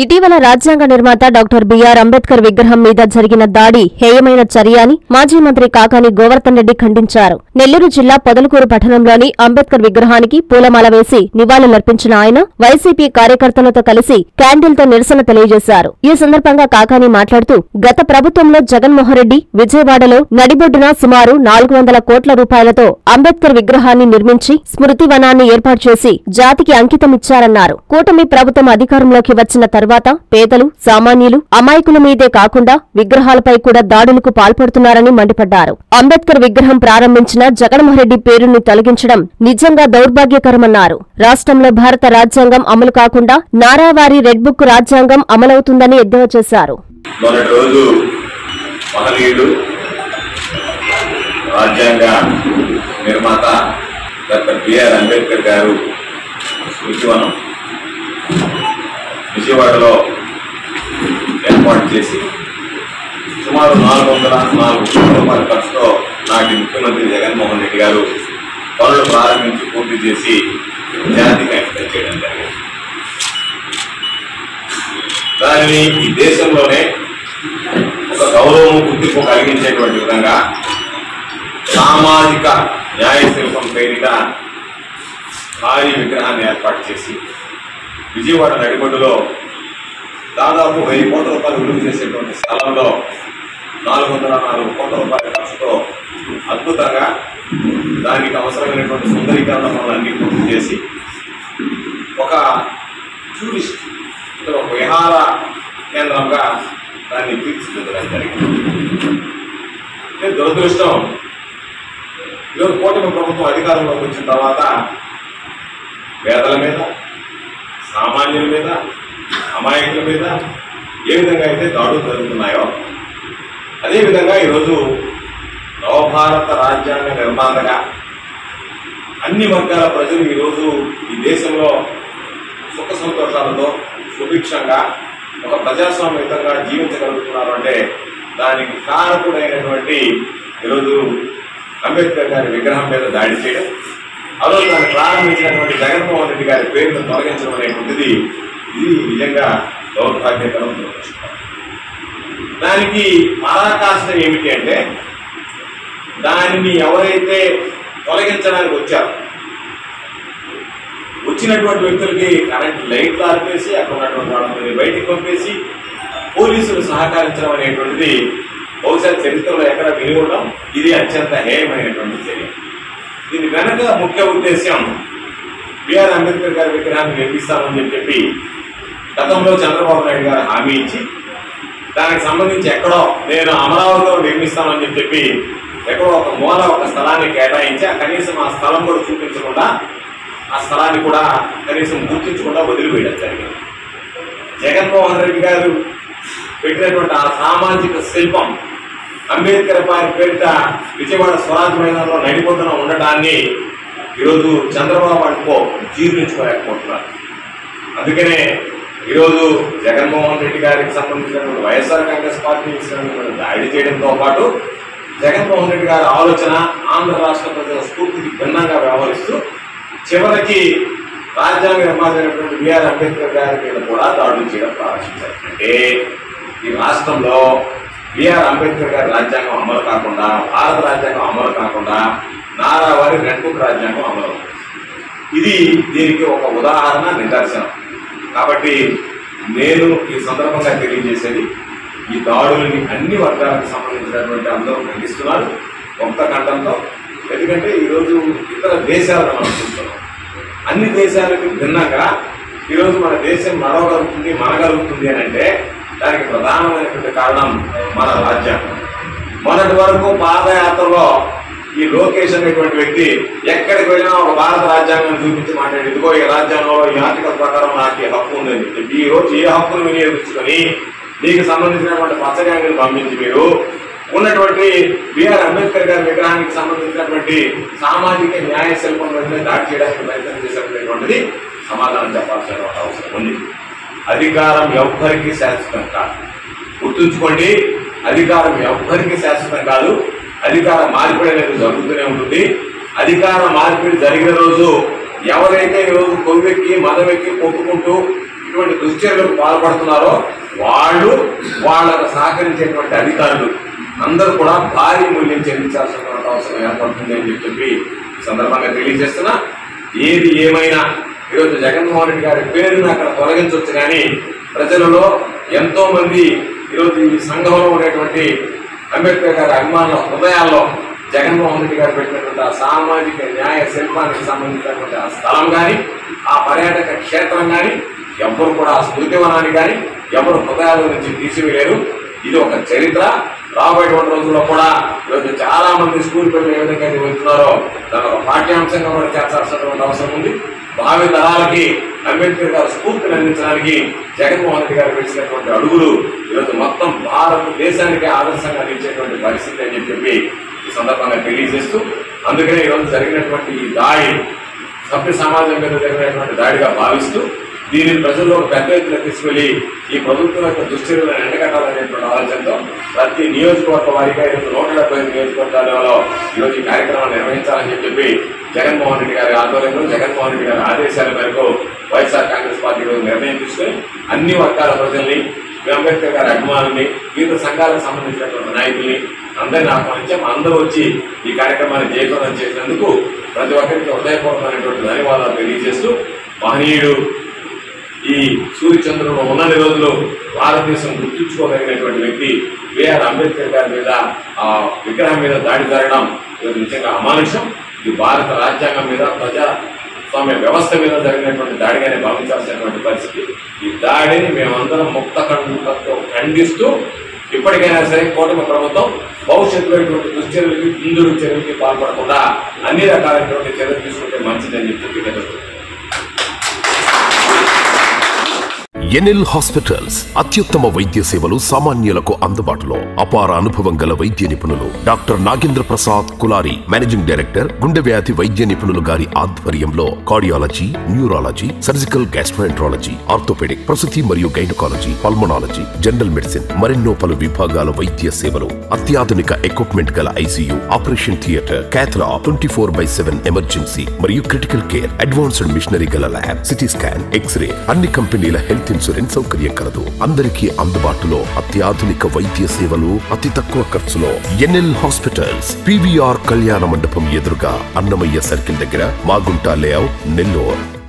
ఇటీవల రాజ్యాంగ నిర్మాత డాక్టర్ బిఆర్ అంబేద్కర్ విగ్రహం మీద జరిగిన దాడి హేయమైన చర్య అని మాజీ మంత్రి కాకాని గోవర్ధన్ రెడ్డి ఖండించారు. నెల్లూరు జిల్లా పొదలకూరు పట్టణంలోని అంబేద్కర్ విగ్రహానికి పూలమాల వేసి నివాళులర్పించిన ఆయన వైసీపీ కార్యకర్తలతో కలిసి క్యాండిల్తో నిరసన తెలియజేశారు. ఈ సందర్భంగా కాకాని మాట్లాడుతూ గత ప్రభుత్వంలో జగన్మోహన్ రెడ్డి విజయవాడలో నడిబొడ్డున సుమారు 400 కోట్ల రూపాయలతో అంబేద్కర్ విగ్రహాన్ని నిర్మించి స్మృతి వనాన్ని ఏర్పాటు చేసి జాతికి అంకితమిచ్చారన్నారు. కూటమి ప్రభుత్వం అధికారంలోకి వచ్చిన తర్వాత పేదలు, సామాన్యులు, అమాయకుల మీదే కాకుండా విగ్రహాలపై కూడా దాడులకు పాల్పడుతున్నారని మండిపడ్డారు. అంబేద్కర్ విగ్రహం ప్రారంభించిన జగన్మోహన్ రెడ్డి పేరుని తొలగించడం నిజంగా దౌర్భాగ్యకరమన్నారు. రాష్ట్రంలో భారత రాజ్యాంగం అమలు కాకుండా నారావారి రెడ్ బుక్ రాజ్యాంగం అమలవుతుందని ఎద్దేవా చేశారు. రాజ్యాంగ నిర్మాత డాక్టర్ బిఆర్ అంబేద్కర్ గారు స్మృతివనం విజయవాడలో ఏర్పాటు చేసి సుమారు 404 కోట్ల రూపాయల ఖర్చుతో నాటి ముఖ్యమంత్రి జగన్మోహన్ రెడ్డి గారు పనులు ప్రారంభించి పూర్తి చేసి జాతికి అంకితం చేయడం జరిగింది. దానిని ఈ దేశంలోనే ఒక గౌరవం, గుర్తింపు కలిగించేటువంటి విధంగా సామాజిక న్యాయ శిల్పం పేరిట భారీ విగ్రహాన్ని ఏర్పాటు చేసి విజయవాడ నడిబొడ్డులో దాదాపు 1000 కోట్ల రూపాయలు విలువ చేసేటువంటి స్థలంలో 404 కోట్ల రూపాయల ఖర్చుతో అద్భుతంగా దానికి అవసరమైనటువంటి సుందరీకరణ పనులన్నీ పూర్తి చేసి ఒక టూరిస్ట్, ఒక విహార కేంద్రంగా దాన్ని తీర్చిదిద్దడం జరిగింది. దురదృష్టం, ఈరోజు కూటమి ప్రభుత్వం అధికారంలోకి వచ్చిన తర్వాత పేదల మీద, సామాన్యుల మీద, అమాయకుల మీద ఏ విధంగా అయితే దాడులు జరుగుతున్నాయో అదేవిధంగా ఈరోజు నవభారత రాజ్యాంగ నిర్మాతగా అన్ని వర్గాల ప్రజలు ఈరోజు ఈ దేశంలో సుఖ సంతోషాలతో సుభిక్షంగా ఒక ప్రజాస్వామ్యయుతంగా జీవించగలుగుతున్నారు అంటే దానికి కారకుడైనటువంటి ఈరోజు అంబేద్కర్ గారి విగ్రహం మీద దాడి చేయడం, ఆ రోజు దాన్ని ప్రారంభించినటువంటి జగన్మోహన్ రెడ్డి గారి పేరును తొలగించడం అనేటువంటిది ఇది నిజంగా దౌర్భాగ్యకరం. దానికి పరాకాష్ట ఏమిటి అంటే దానిని ఎవరైతే తొలగించడానికి వచ్చారో వచ్చినటువంటి వ్యక్తులకి కరెంట్ లైట్లు ఆర్పేసి అక్కడ ఉన్నటువంటి వాళ్ళని బయటికి పంపేసి పోలీసులు సహకరించడం అనేటువంటిది బహుశా చరిత్రలో ఎక్కడ విని ఉండడం. ఇది అత్యంత హేయమైనటువంటి చర్య. దీని వెనక ముఖ్య ఉద్దేశం బిఆర్ అంబేద్కర్ గారి విగ్రహాన్ని నిర్మిస్తామని చెప్పి గతంలో చంద్రబాబు నాయుడు గారు హామీ ఇచ్చి దానికి సంబంధించి ఎక్కడో నేను అమరావతిలో నిర్మిస్తామని చెప్పి ఎక్కడో ఒక మూల ఒక స్థలాన్ని కేటాయించి కనీసం ఆ స్థలం కూడా చూపించకుండా, ఆ స్థలాన్ని కూడా కనీసం గుర్తించకుండా వదిలివేయడం జరిగింది. జగన్మోహన్ రెడ్డి గారు పెట్టినటువంటి ఆ సామాజిక శిల్పం అంబేద్కర్ పేరిట విజయవాడ స్వరాజ్ మైదానంలో నడిపోతున్న ఉండటాన్ని ఈరోజు చంద్రబాబు అనుకో జీర్ణించుకోలేకపోతున్నారు. అందుకనే ఈరోజు జగన్మోహన్ రెడ్డి గారికి సంబంధించినటువంటి వైఎస్ఆర్ కాంగ్రెస్ పార్టీ దాడి చేయడంతో పాటు జగన్మోహన్ రెడ్డి గారి ఆలోచన ఆంధ్ర రాష్ట్ర ప్రజల స్ఫూర్తికి భిన్నంగా వ్యవహరిస్తూ చివరికి రాజ్యాంగ నిర్మాతైనటువంటి బిఆర్ అంబేద్కర్ గారి మీద కూడా దాడులు చేయడం ప్రారంభించారు. అంటే ఈ రాష్ట్రంలో బిఆర్ అంబేద్కర్ గారి రాజ్యాంగం అమలు కాకుండా, భారత రాజ్యాంగం అమలు కాకుండా నారావారి రెడ్ బుక్ రాజ్యాంగం అమలు అవుతుంది. ఇది దీనికి ఒక ఉదాహరణ, నిదర్శనం. కాబట్టి నేను ఈ సందర్భంగా తెలియజేసేది ఈ దాడులని అన్ని వర్గాలకు సంబంధించినటువంటి అందరూ ఖండిస్తున్నారు ఒక్క కంఠంతో. ఎందుకంటే ఈరోజు ఇతర దేశాలను మనం చూస్తున్నాం. అన్ని దేశాలకు భిన్నంగా ఈరోజు మన దేశం నడవగలుగుతుంది, మనగలుగుతుంది అని అంటే దానికి ప్రధానమైనటువంటి కారణం మన రాజ్యాంగం. మొన్నటి వరకు పాదయాత్రలో ఈ లోకేష్ అనేటువంటి వ్యక్తి ఎక్కడికి వెళ్ళినా ఒక భారత రాజ్యాంగం చూపించి మాట్లాడి, ఇదిగో ఈ రాజ్యాంగంలో ఈ ఆర్టికల్ ప్రకారం నాకు ఈ హక్కు ఉందని చెప్పి ఈ రోజు ఏ హక్కును వినియోగించుకొని దీనికి సంబంధించినటువంటి పచ్చగాంగిని పంపించి మీరు ఉన్నటువంటి బిఆర్ అంబేద్కర్ గారి విగ్రహానికి సంబంధించినటువంటి సామాజిక న్యాయ శిల్పం మీద దాడి చేయడానికి ప్రయత్నం చేసినటువంటిది సమాధానం చెప్పాల్సిన అవసరం ఉంది. అధికారం ఎవ్వరికీ శాశ్వతం కాదు. గుర్తుంచుకోండి, అధికారం ఎవ్వరికీ శాశ్వతం కాదు. అధికార మార్పిడి అనేది జరుగుతూనే ఉంటుంది. అధికార మార్పిడి జరిగిన రోజు ఎవరైతే ఈరోజు కొవ్వెక్కి మదవెక్కి కొట్టుకుంటూ ఇటువంటి దుశ్చర్యలకు పాల్పడుతున్నారో వాళ్ళకు సహకరించేటువంటి అధికారులు అందరూ కూడా భారీ మూల్యం చెల్లించాల్సినటువంటి అవసరం ఏర్పడుతుంది అని చెప్పి ఈ సందర్భంగా తెలియజేస్తున్నా. ఏది ఏమైనా ఈరోజు జగన్మోహన్ రెడ్డి గారి పేరును అక్కడ తొలగించవచ్చు, కానీ ప్రజలలో ఎంతో మంది ఈరోజు ఈ సంఘంలో ఉండేటువంటి అంబేద్కర్ గారి అభిమానుల హృదయాల్లో జగన్మోహన్ రెడ్డి గారు పెట్టినటువంటి ఆ సామాజిక న్యాయ శిల్పానికి సంబంధించినటువంటి ఆ స్థలం కానీ, ఆ పర్యాటక క్షేత్రం కానీ ఎవరు కూడా ఆ స్మృతివనాన్ని కానీ ఎవరు హృదయాల నుంచి తీసివేయలేరు. ఇది ఒక చరిత్ర. రాబోయేటువంటి రోజుల్లో కూడా ఈరోజు చాలా మంది స్కూల్ పిల్లలు ఏ విధంగా వెళ్తున్నారో దాని ఒక పాఠ్యాంశంగా కూడా చేర్చాల్సినటువంటి అవసరం ఉంది. భావి తరాలకి అంబేద్కర్ గారు స్ఫూర్తిని అందించడానికి జగన్మోహన్ రెడ్డి గారు వేసినటువంటి అడుగులు ఈరోజు మొత్తం భారతదేశానికి ఆదర్శంగా నిలిచేటువంటి పరిస్థితి అని చెప్పి ఈ సందర్భంగా తెలియజేస్తూ, అందుకనే ఈరోజు జరిగినటువంటి ఈ దాడి సభ్య సమాజం మీద జరిగినటువంటి దాడిగా భావిస్తూ దీనిని ప్రజల్లో పెద్ద ఎత్తున తీసుకెళ్లి ఈ ప్రభుత్వం యొక్క దుశ్చర్యలను ఎండగట్టాలనేటువంటి ఆలోచనతో ప్రతి నియోజకవర్గ వారిగా ఈరోజు 175 నియోజకవర్గాలలో ఈరోజు ఈ కార్యక్రమాన్ని నిర్వహించాలని చెప్పి జగన్మోహన్ రెడ్డి గారి ఆధ్వర్యంలో జగన్మోహన్ రెడ్డి గారి ఆదేశాల మేరకు వైఎస్ఆర్ కాంగ్రెస్ పార్టీ నిర్ణయం తీసుకుని అన్ని వర్గాల ప్రజల్ని, అంబేద్కర్ గారి అభిమానుల్ని, వివిధ సంఘాలకు సంబంధించినటువంటి నాయకుల్ని అందరినీ ఆహ్వానించాం. అందరూ వచ్చి ఈ కార్యక్రమాన్ని జయప్రదం చేసినందుకు ప్రతి ఒక్కరికి హృదయపూర్వకమైనటువంటి ధన్యవాదాలు తెలియజేస్తూ, మహనీయుడు ఈ సూర్యచంద్రుడు ఉన్నన్ని రోజులు భారతదేశం గుర్తుంచుకోగలిగినటువంటి వ్యక్తి బిఆర్ అంబేద్కర్ గారి మీద ఆ విగ్రహం మీద దాడి జరగడం నిజంగా అమానుషం. ఇది భారత రాజ్యాంగం మీద ప్రజాస్వామ్య వ్యవస్థ మీద జరిగినటువంటి దాడిగానే భావించాల్సినటువంటి పరిస్థితి. ఈ దాడిని మేమందరం ముక్త కంఠంతో ఖండిస్తూ ఇప్పటికైనా సరే కూటమి ప్రభుత్వం భవిష్యత్తులో ఇటువంటి దుశ్చర్యలకి, హిందువుల చర్యలకి పాల్పడకుండా అన్ని రకాలైనటువంటి చర్యలు తీసుకుంటే మంచిదని చెప్పి తెలుస్తుంది. ఎన్ఎల్ హాస్పిటల్స్ అత్యుత్తమ వైద్య సేవలు సామాన్యులకు అందుబాటులో. అపార అనుభవం గల వైద్య నిపుణులు doctor Nagendra Prasad Kulari, managing director, గుండె వ్యాధి వైద్య నిపుణులు గారి ఆధ్వర్యంలో cardiology, neurology, surgical gastroenterology, orthopaedic, ప్రసూతి మరియు గైనకాలజీ, పల్మనాలజీ, జనరల్ మెడిసిన్ మరెన్నో పలు విభాగాల వైద్య సేవలు. అత్యాధునిక ఎక్విప్మెంట్ గల ICU, operation theatre, cath lab, 24/7 emergency మరియు క్రిటికల్ కేర్, అడ్వాన్స్డ్ మిషనరీ గల ల్యాబ్, సిటీ స్కాన్, ఎక్స్రే, అన్ని కంపెనీల హెల్త్ ఇన్సూరెన్స్ సౌకర్యం కలదు. అందరికీ అందుబాటులో అత్యాధునిక వైద్య సేవలు అతి తక్కువ ఖర్చులో. ఎన్ఎల్ హాస్పిటల్స్, పివిఆర్ కళ్యాణ మండపం ఎదురుగా, అన్నమయ్య సర్కిల్ దగ్గర, మాగుంట లేఅవుట్, నెల్లూరు.